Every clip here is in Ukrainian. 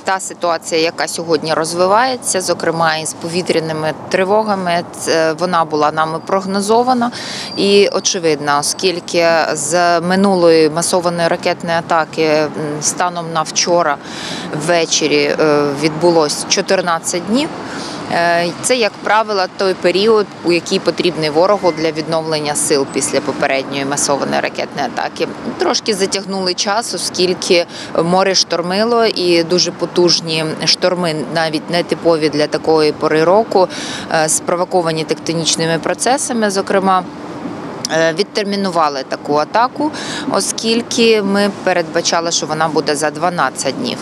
та ситуація, яка сьогодні розвивається, зокрема із повітряними тривогами, вона була нами прогнозована і очевидна, оскільки з минулої масованої ракетної атаки станом на вчора ввечері відбулось 14 днів. Це, як правило, той період, у який потрібний ворогу для відновлення сил після попередньої масованої ракетної атаки. Трошки затягнули час, оскільки море штормило і дуже потужні шторми, навіть не типові для такої пори року, спровоковані тектонічними процесами, зокрема, відтермінували таку атаку, оскільки ми передбачали, що вона буде за 12 днів.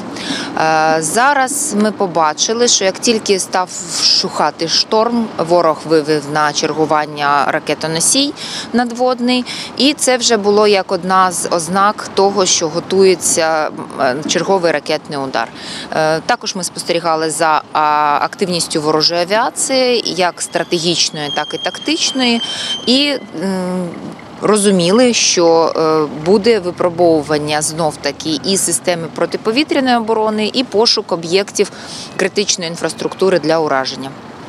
Зараз ми побачили, що як тільки став вщухати шторм, ворог вивів на чергування ракетоносій надводний, і це вже було як одна з ознак того, що готується черговий ракетний удар. Також ми спостерігали за активністю ворожої авіації, як стратегічної, так і тактичної, і розуміли, що буде випробовування знов-таки і системи протиповітряної оборони, і пошук об'єктів критичної інфраструктури для ураження.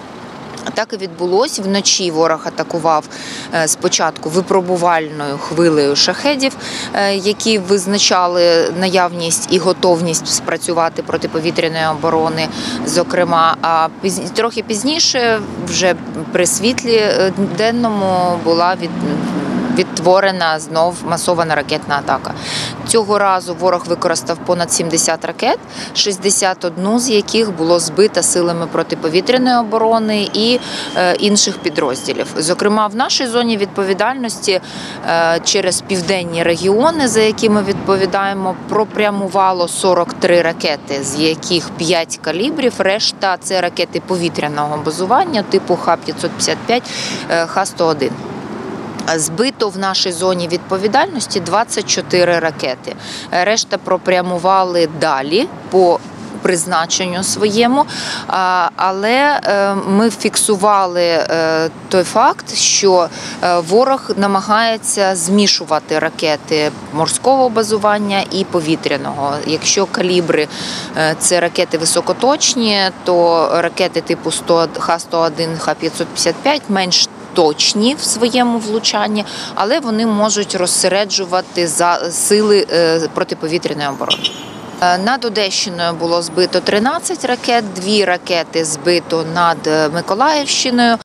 Так і відбулось. Вночі ворог атакував спочатку випробувальною хвилею шахедів, які визначали наявність і готовність спрацювати протиповітряної оборони, зокрема. А трохи пізніше, вже при світлі денному, була відтворена знов масована ракетна атака. Цього разу ворог використав понад 70 ракет, 61 з яких було збито силами протиповітряної оборони і інших підрозділів. Зокрема, в нашій зоні відповідальності через південні регіони, за які ми відповідаємо, пропрямувало 43 ракети, з яких 5 калібрів, решта – це ракети повітряного базування типу Х-555, Х-101. Збито в нашій зоні відповідальності 24 ракети. Решта пропрямували далі по призначенню своєму, але ми фіксували той факт, що ворог намагається змішувати ракети морського базування і повітряного. Якщо калібри – це ракети високоточні, то ракети типу Х-101, Х-555 менш точні в своєму влучанні, але вони можуть розсереджувати сили протиповітряної оборони. Над Одещиною було збито 13 ракет, 2 ракети збито над Миколаївщиною.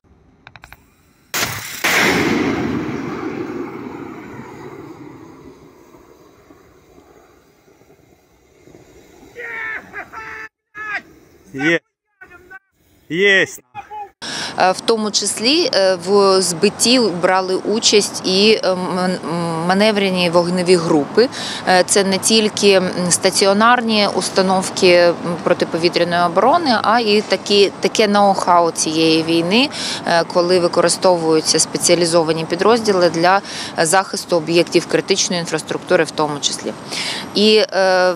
Есть. В тому числі в збитті брали участь і маневрені вогневі групи. Це не тільки стаціонарні установки протиповітряної оборони, а і таке ноу-хау цієї війни, коли використовуються спеціалізовані підрозділи для захисту об'єктів критичної інфраструктури в тому числі. І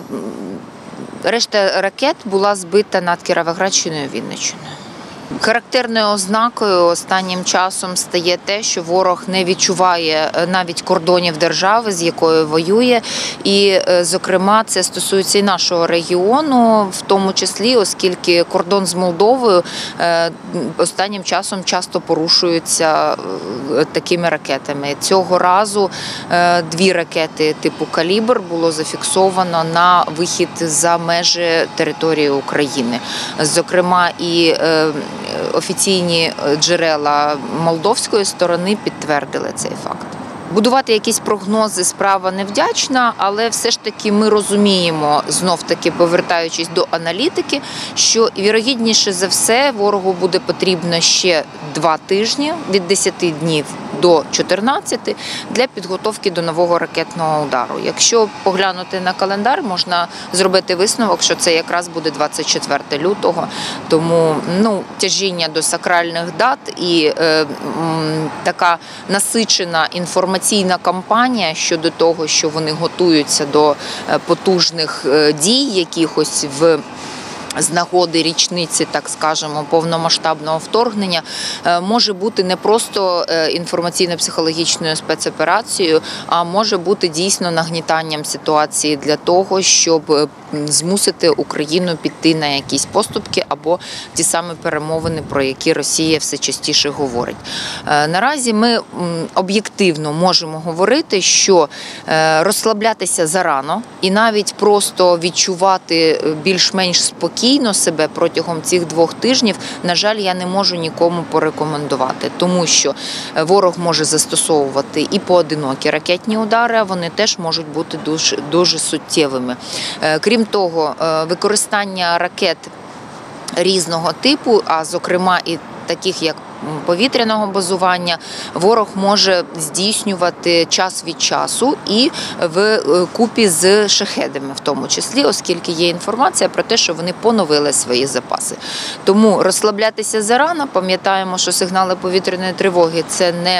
решта ракет була збита над Кіровоградщиною і Вінниччиною. Характерною ознакою останнім часом стає те, що ворог не відчуває навіть кордонів держави, з якою воює. І, зокрема, це стосується і нашого регіону, в тому числі, оскільки кордон з Молдовою останнім часом часто порушується такими ракетами. Цього разу 2 ракети типу «Калібр» було зафіксовано на вихід за межі території України. Зокрема, і офіційні джерела молдовської сторони підтвердили цей факт. Будувати якісь прогнози – справа невдячна, але все ж таки ми розуміємо, знов-таки повертаючись до аналітики, що вірогідніше за все ворогу буде потрібно ще 2 тижні, від 10 днів до 14, для підготовки до нового ракетного удару. Якщо поглянути на календар, можна зробити висновок, що це якраз буде 24 лютого. Тому тяжіння до сакральних дат і така насичена інформаційна кампанія щодо того, що вони готуються до потужних дій якихось з нагоди річниці, так скажемо, повномасштабного вторгнення, може бути не просто інформаційно-психологічною спецоперацією, а може бути дійсно нагнітанням ситуації для того, щоб змусити Україну піти на якісь поступки або ті самі перемовини, про які Росія все частіше говорить. Наразі ми об'єктивно можемо говорити, що розслаблятися зарано і навіть просто відчувати більш-менш спокійно себе протягом цих 2 тижнів, на жаль, я не можу нікому порекомендувати, тому що ворог може застосовувати і поодинокі ракетні удари, а вони теж можуть бути дуже суттєвими. Крім того, використання ракет різного типу, а зокрема і таких як повітряного базування, ворог може здійснювати час від часу і в купі з шахедами в тому числі, оскільки є інформація про те, що вони поновили свої запаси. Тому розслаблятися зарано, пам'ятаємо, що сигнали повітряної тривоги – це не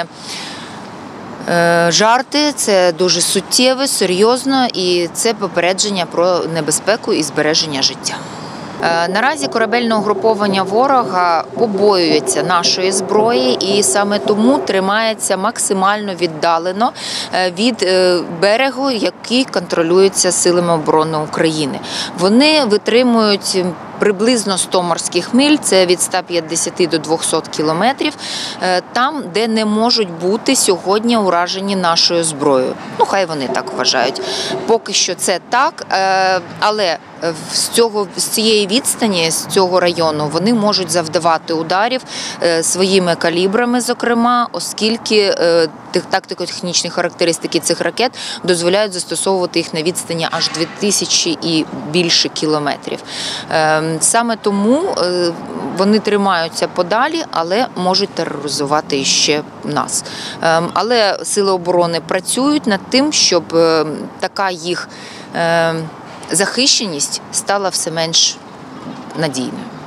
жарти, це дуже суттєво, серйозно і це попередження про небезпеку і збереження життя. Наразі корабельне угруповання ворога побоюється нашої зброї і саме тому тримається максимально віддалено від берегу, який контролюється Силами оборони України. Вони витримують приблизно 100 морських миль, це від 150 до 200 кілометрів, там, де не можуть бути сьогодні уражені нашою зброєю. Ну, хай вони так вважають. Поки що це так, але з цієї відстані, з цього району, вони можуть завдавати ударів своїми калібрами, зокрема, оскільки тактико-технічні характеристики цих ракет дозволяють застосовувати їх на відстані аж 2000 і більше кілометрів. Саме тому вони тримаються подалі, але можуть тероризувати іще нас. Але Сили оборони працюють над тим, щоб така їх захищеність стала все менш надійною.